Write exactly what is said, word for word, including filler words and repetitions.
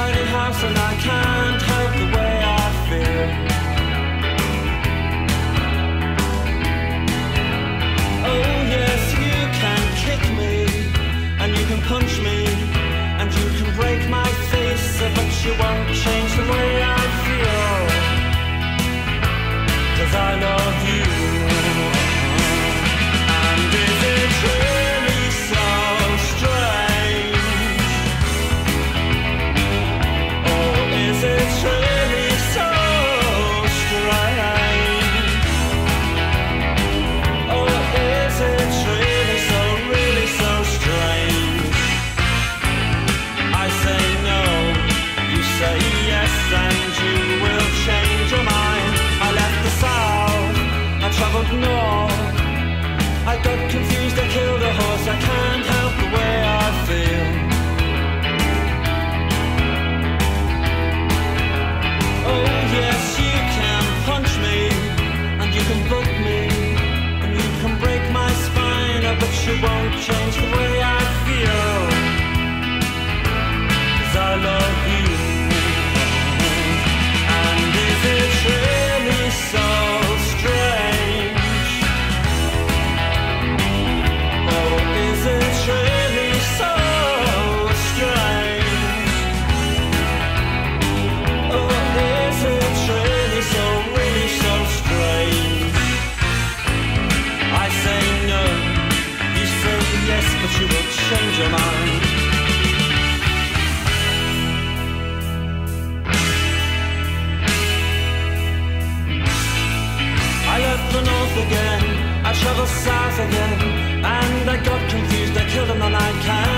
tiny house and I can't help the way I feel. Oh yes, you can kick me and you can punch me and you can break my face, but you won't change the way I feel, 'cause I love you. And is it really so strange? Or is it really so strange? Or is it really so, really so strange? I say no, you say yes, and you will change your mind. I left the south, I travelled north, I got confused, I killed a horse, I can't help the way I feel. Oh yes, you can punch me, and you can bug me, and you can break my spine, but you won't change the way I feel, 'cause I love you. And is it really so strange? Or is it really so strange? Or is it really so, really so strange? I say no, you say yes, but you will change your mind. I left the north again, I travelled south again, and I got confused, I killed him and I can't